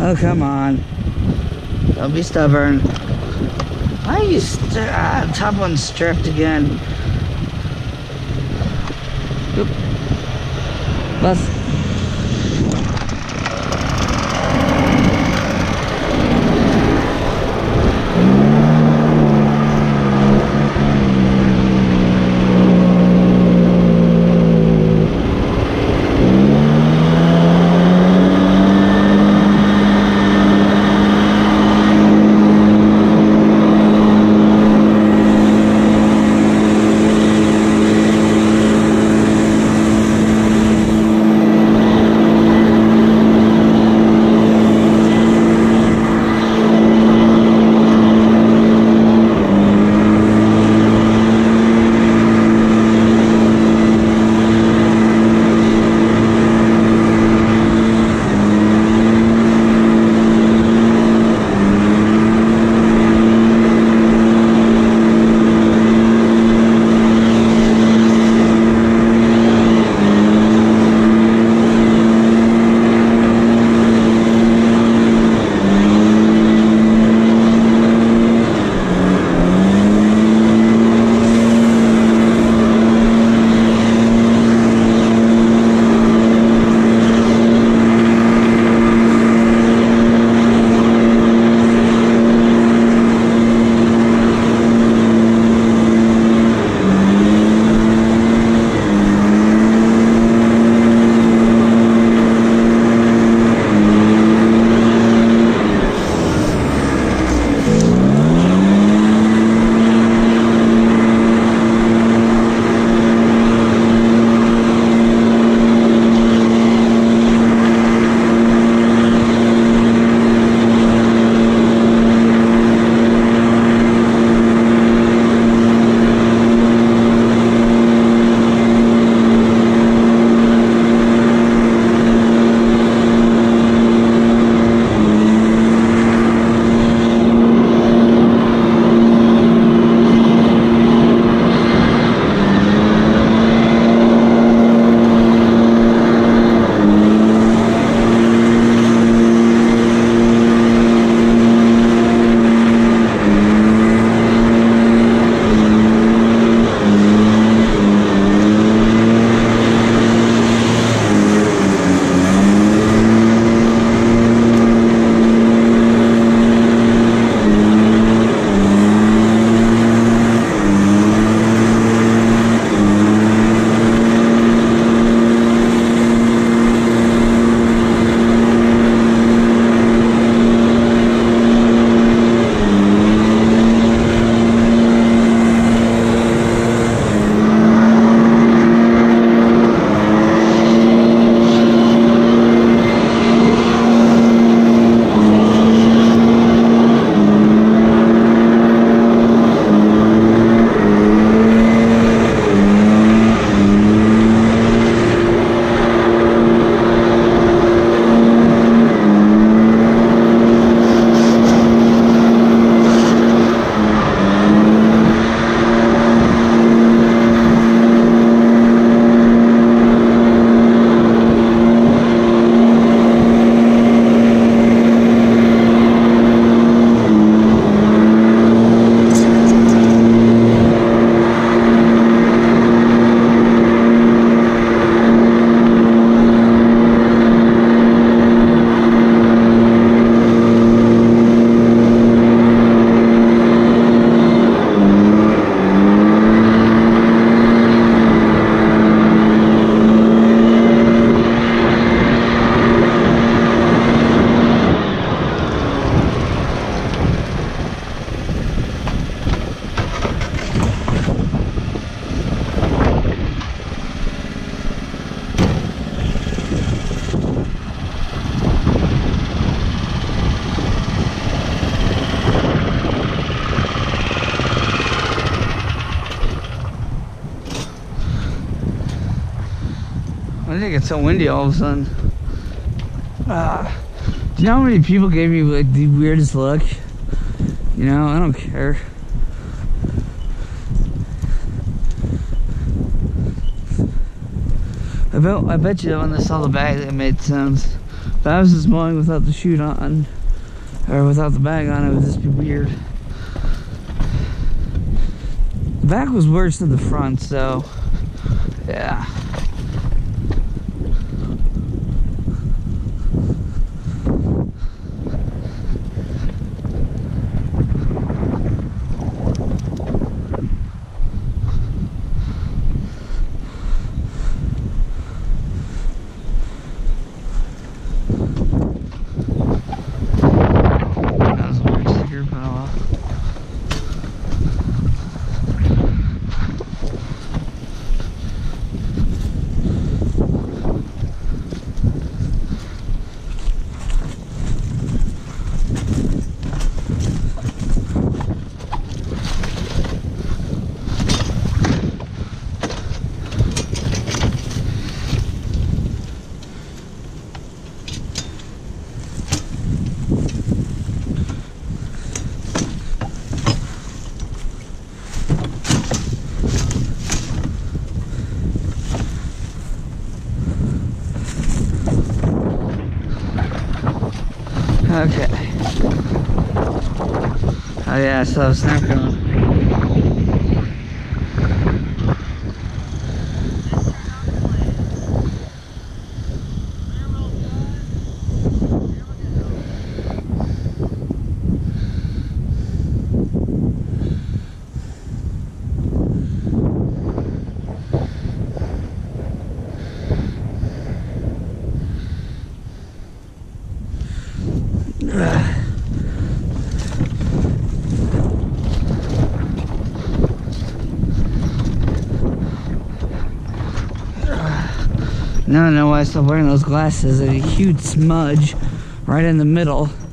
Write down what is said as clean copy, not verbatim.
Oh, come on. Don't be stubborn. Why are you top one stripped again? Oop. Bus. Why did it get so windy all of a sudden? Do you know how many people gave me like the weirdest look? You know, I don't care. I bet you when they saw the bag it made sense. If I was just mowing without the chute on, or without the bag on, it would just be weird. The back was worse than the front, so yeah. Okay. Oh yeah, so snap going. Now I know why I stopped wearing those glasses. There's a huge smudge right in the middle.